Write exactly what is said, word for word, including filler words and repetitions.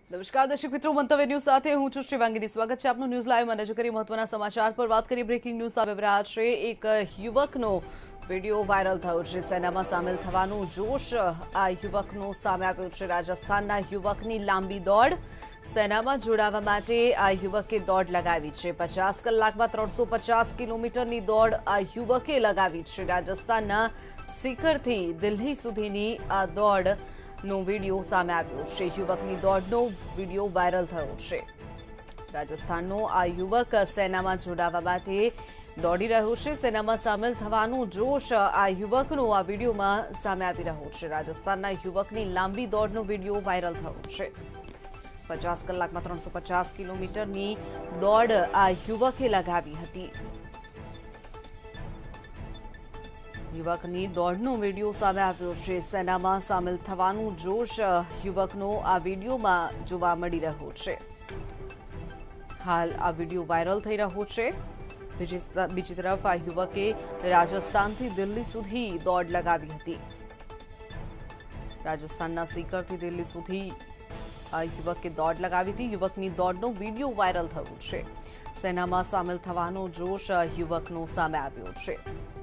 નમસ્કાર દર્શક મિત્રો, મંતવ્ય ન્યૂઝ સાથે હું છું શિવાંગીની. સ્વાગત છે આપનું ન્યૂઝ લાઈવમાં. નજર કરી મહત્વના સમાચાર પર. વાત કરીએ બ્રેકિંગ ન્યૂઝ સામે રહ્યા છે. એક યુવકનો વિડીયો વાયરલ થયો છે. સેનામાં સામેલ થવાનું જોશ આ યુવકનો સામે આવ્યો છે. રાજસ્થાનના યુવકની લાંબી દોડ. સેનામાં જોડાવા માટે આ યુવકે દોડ લગાવી છે. પચાસ કલાકમાં ત્રણસો પચાસ કિલોમીટરની દોડ આ યુવકે લગાવી છે. રાજસ્થાનના સિકરથી દિલ્હી સુધીની આ દોડ નો વિડીયો સામે આવ્યો છે. યુવકની દોડનો વિડીયો વાયરલ થયો છે. રાજસ્થાનનો આ યુવક સેનામાં જોડાવા માટે દોડી રહ્યો છે. સેનામાં સામેલ થવાનો જોશ આ યુવકનો આ વિડીયોમાં સામે આવી રહ્યો છે. રાજસ્થાનના યુવકની લાંબી દોડનો વિડીયો વાયરલ થયો છે. પચાસ કલાકમાં ત્રણસો પચાસ કિલોમીટરની દોડ આ યુવકે લગાવી હતી. યુવકની દોડનો વિડીયો સામે આવ્યો છે. સેનામાં સામેલ થવાનું જોશ યુવકનો આ વિડીયોમાં જોવા મળી રહ્યો છે. હાલ આ વિડીયો વાયરલ થઈ રહ્યો છે. બીજી તરફ આ યુવકે રાજસ્થાનથી દિલ્હી સુધી દોડ લગાવી હતી. રાજસ્થાનના સીકરથી દિલ્હી સુધી આ યુવકે દોડ લગાવી હતી. યુવકની દોડનો વિડીયો વાયરલ થયો છે. સેનામાં સામેલ થવાનો જોશ યુવકનો સામે આવ્યો છે.